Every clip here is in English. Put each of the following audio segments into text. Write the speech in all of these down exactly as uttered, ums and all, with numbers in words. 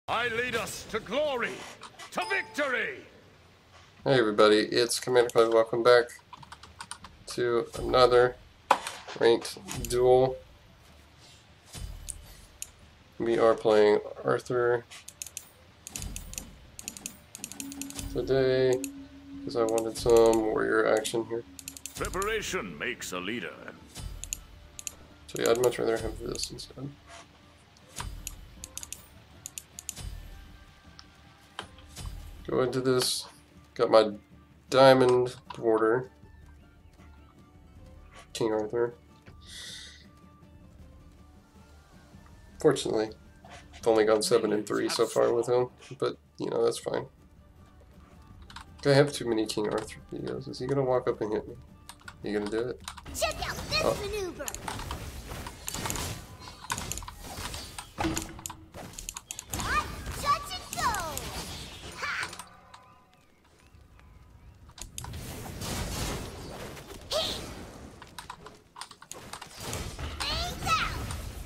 I lead us to glory, to victory! Hey everybody, it's Commander Clyde. Welcome back to another ranked duel. We are playing Arthur today because I wanted some warrior action here. Preparation makes a leader. So yeah, I'd much rather have this instead. Go into this. Got my diamond border. King Arthur. Fortunately, I've only gone seven and three so far with him, but you know that's fine. I have too many King Arthur videos. Is he gonna walk up and hit me? You gonna do it? Check out this oh. maneuver. Touch and go. Ha! Hey. Hangs out.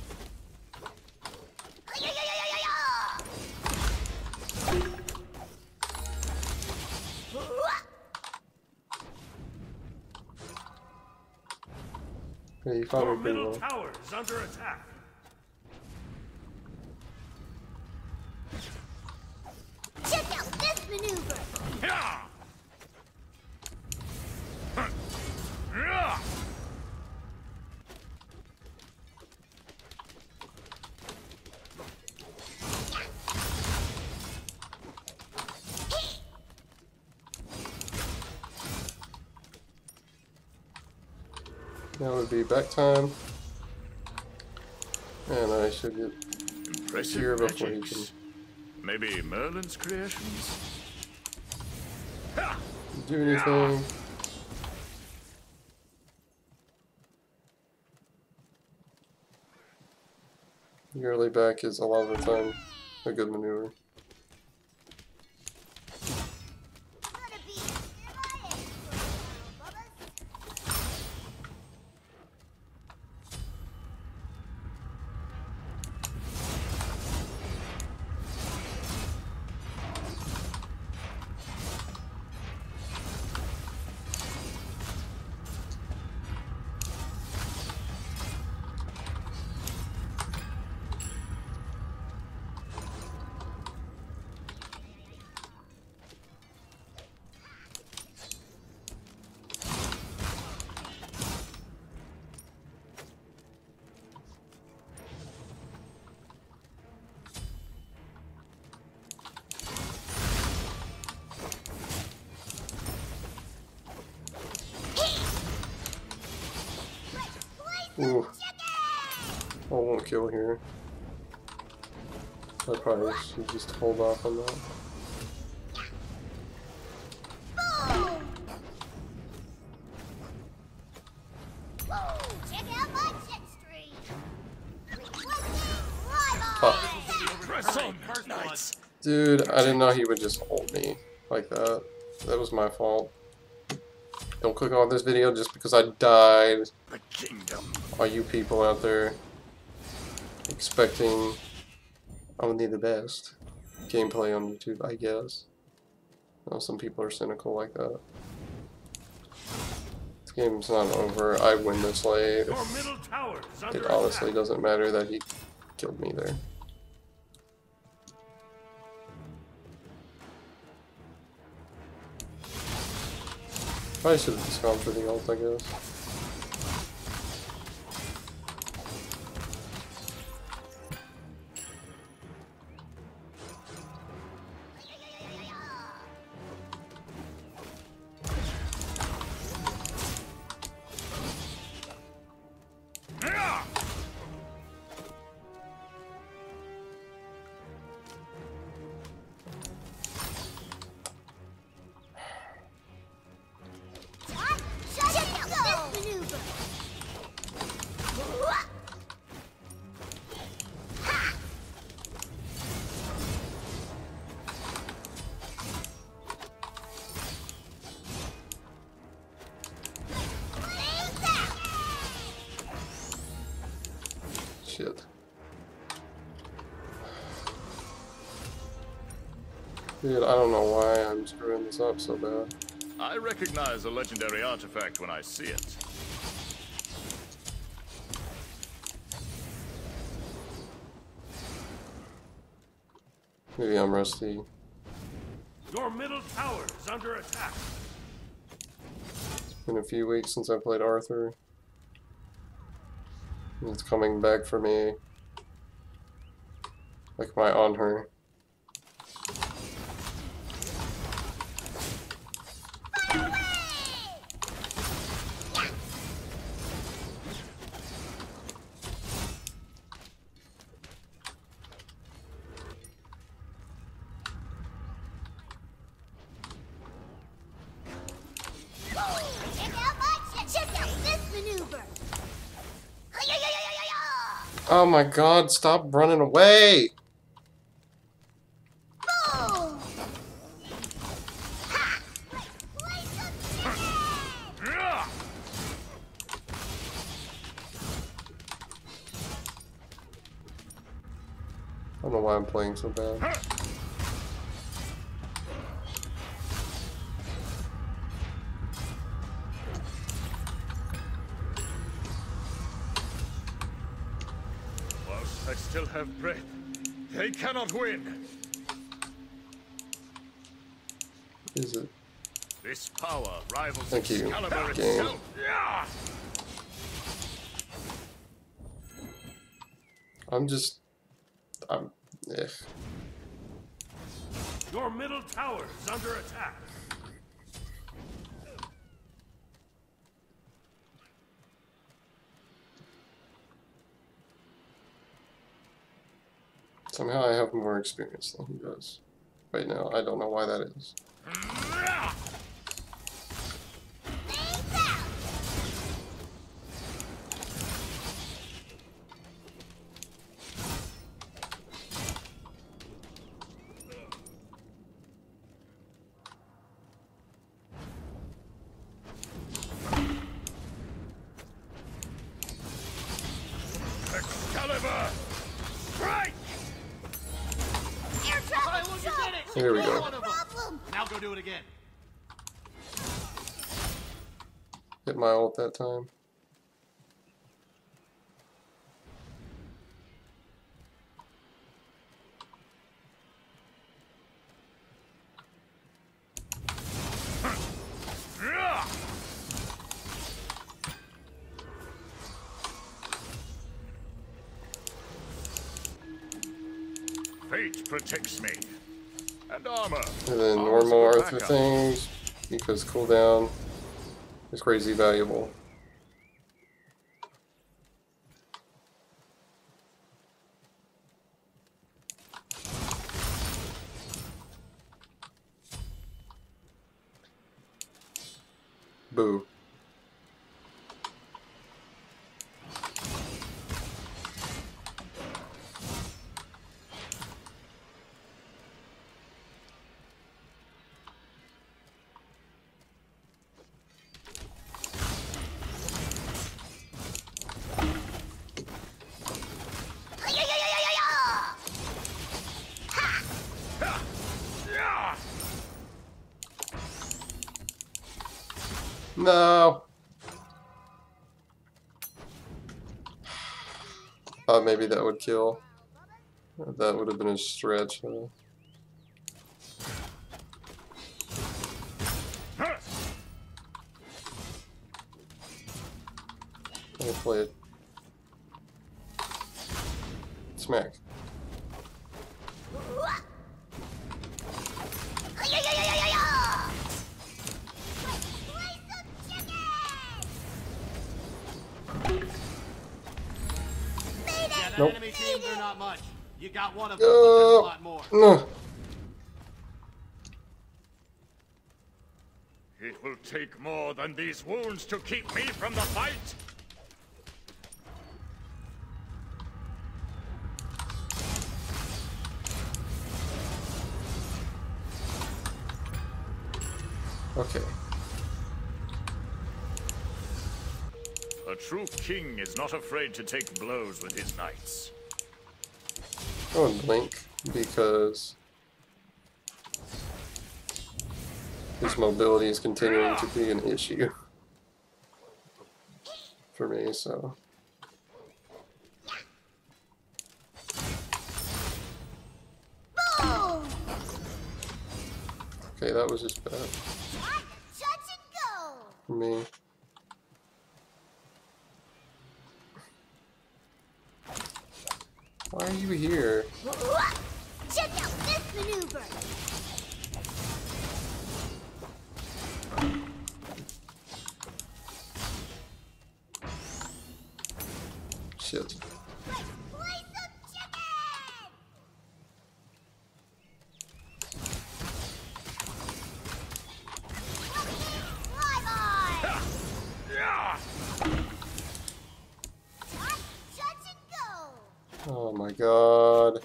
Yeah, you fought Your me pretty middle well. tower is under attack. Check out this maneuver. Yeah. Yeah. Now would be back time. And I should get Impressive here before he magics. can Maybe Merlin's creations? Ha! do anything. Early back is a lot of the time a good maneuver. Gonna be in my egg, Bubba's. Ooh. I won't kill here. I probably should just hold off on that. Boom! Whoa! Check out my jet stream. Impressive knights. Dude, I didn't know he would just hold me like that. That was my fault. Don't click on this video just because I died. The kingdom. All you people out there expecting only the best gameplay on YouTube, I guess. I know some people are cynical like that. This game's not over. I win this lane. Your middle tower is under It honestly attack. doesn't matter that he killed me there. Probably should have just gone for the ult, I guess. Yeah. Check out this maneuver. Ha! Hangs out. Shit. Dude, I don't know why I'm screwing this up so bad. I recognize a legendary artifact when I see it. Maybe I'm rusty. Your middle tower is under attack. It's been a few weeks since I played Arthur. It's coming back for me. Like my on her. Oh my god, stop running away! Boom! Ha! I don't know why I'm playing so bad. Whilst I still have breath, they cannot win. Is it? This power rivals Thank you, Excalibur game. itself. Yeah! I'm just... I'm... Eh. Your middle tower is under attack. Somehow I have more experience than he does. Right now, I don't know why that is. Excalibur! Strike! Air traffic Look, you did it! Here we go. One of them. problem! Now go do it again. Hit my ult that time. Fate protects me. And armor. And then Armor's normal a good Arthur backup. things, because cooldown is crazy valuable. Boo. No. Thought maybe that would kill. That would have been a stretch. Huh? I'll play it. Smack. Yeah, that Nope. enemy team, they're not much. You got one of them, but Uh, there's a lot more. no. It will take more than these wounds to keep me from the fight. Okay. A true king is not afraid to take blows with his knights. Go and blink because His mobility is continuing to be an issue for me, so. Boom! Okay, that was just bad Time to touch and go! for me. Why are you here? Check out this maneuver! Shit. Let's play some chicken! Fly on! Time to touch and go! Oh my god.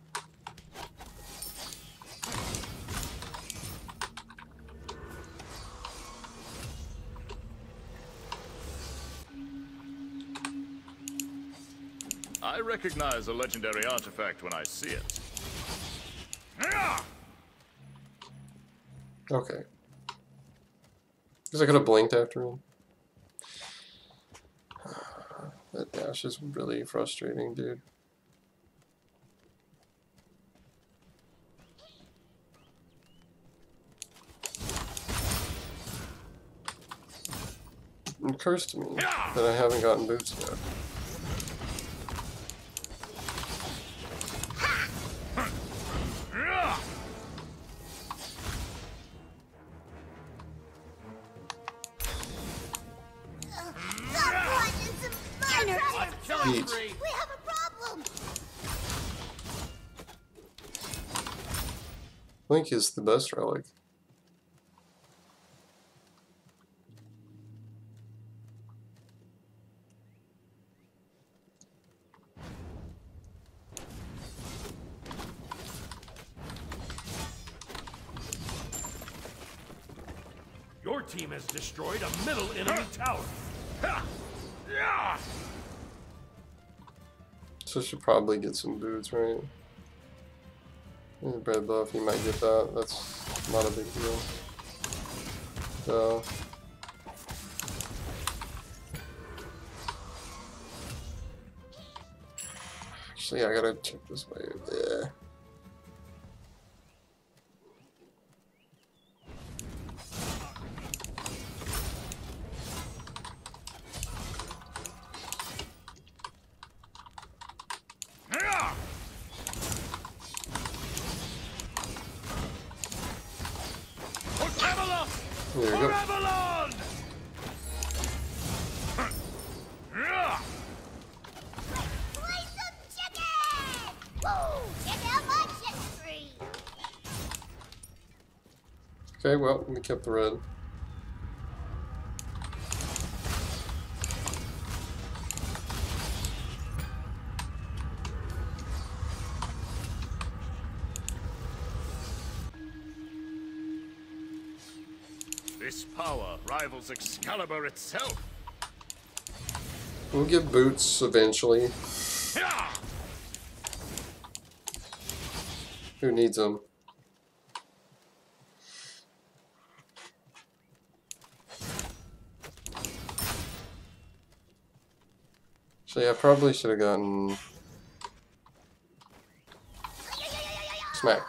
I recognize a legendary artifact when I see it. Okay. Because I could have blinked after him. That dash is really frustrating, dude. It occurs to me that I haven't gotten boots yet. Someone is a minor! Killing Beat. spree. We have a problem! Blink is the best relic. Your team has destroyed a middle enemy tower. So I should probably get some boots, right? Yeah, bread buff, you might get that. That's not a big deal. So. Actually, I gotta check this way. Yeah. There we go. Babylon! Play some chicken! Woo! Check out my chicken tree! Okay, well, we kept the red. This power rivals Excalibur itself. We'll get boots eventually. Who needs them? Actually, I probably should have gotten smack.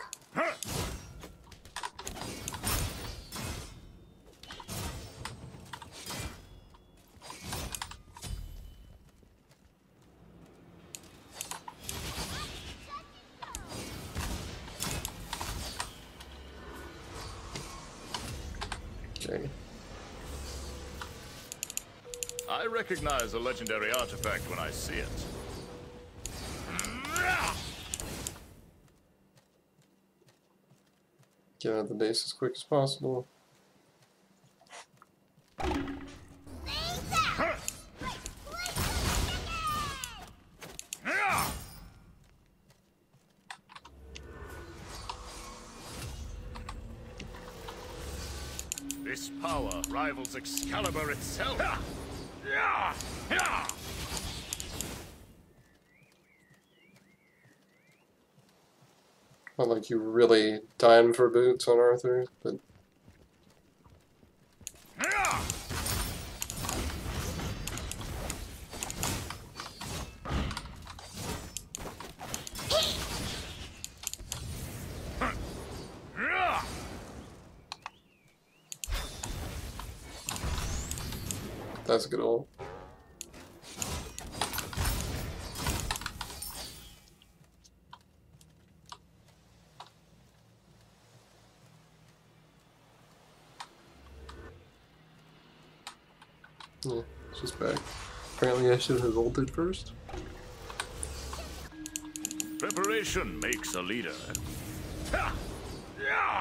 Okay. I recognize a legendary artifact when I see it. Get out of the base as quick as possible. Things out! Play some chicken! This power rivals Excalibur itself. Not like you really dying for boots on Arthur, but That's a good ult. Yeah, it's just back. Apparently I should have ulted first. Preparation makes a leader. Ha! Yeah!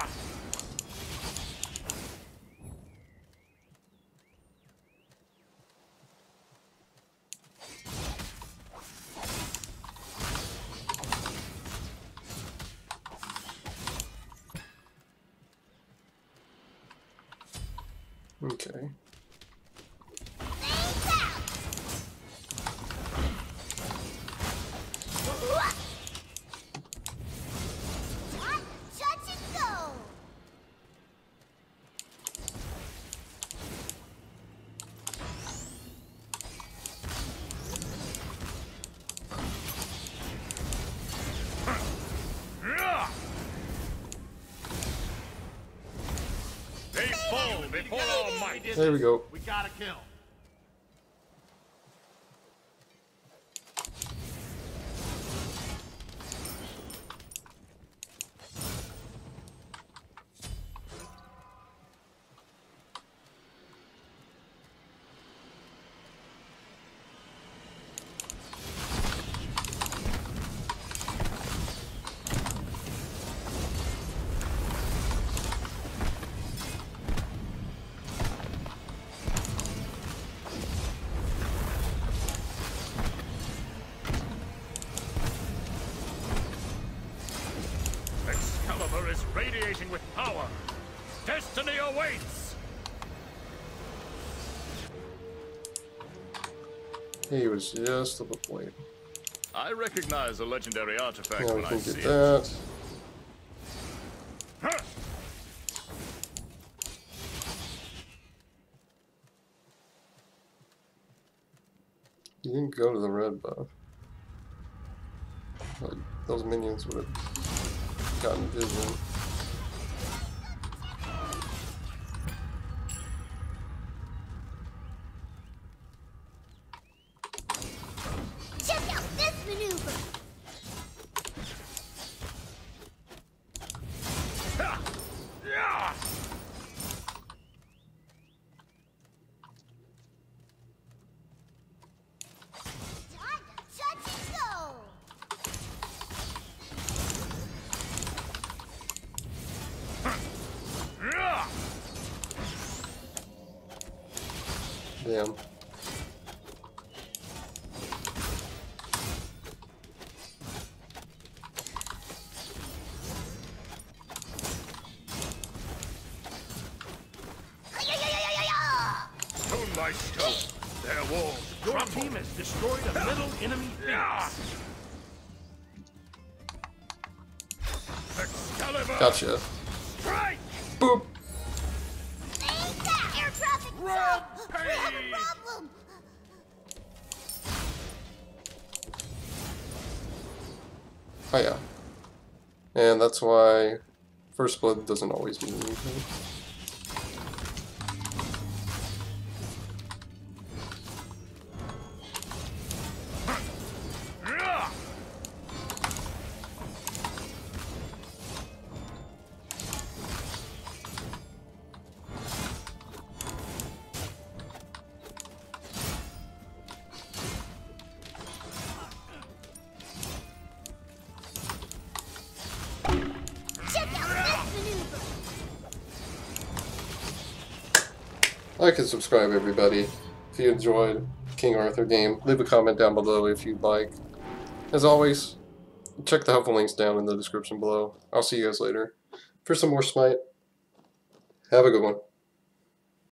Okay. Touch and go! Yeah! They fall before our might. There we go. We got a kill. Excalibur is radiating with power. Destiny awaits. He was just a little late. I recognize a legendary artifact Now we when I can see get it. that. Huh! You didn't go to the red buff. Like, those minions would have gotten vision. Check out this maneuver! Ha! Yeah! Time to touch and go! Yeah! Damn. Stone by stone, their walls Your crumble. team has destroyed a middle enemy Yeah! base. Excalibur! Gotcha. Strike! Boop! Ain't that air traffic control? We have a problem! Oh yeah. And that's why First Blood doesn't always mean anything. Yeah! Check out this maneuver! Like and subscribe, everybody. If you enjoyed King Arthur game, leave a comment down below if you'd like. As always, check the helpful links down in the description below. I'll see you guys later for some more Smite. Have a good one.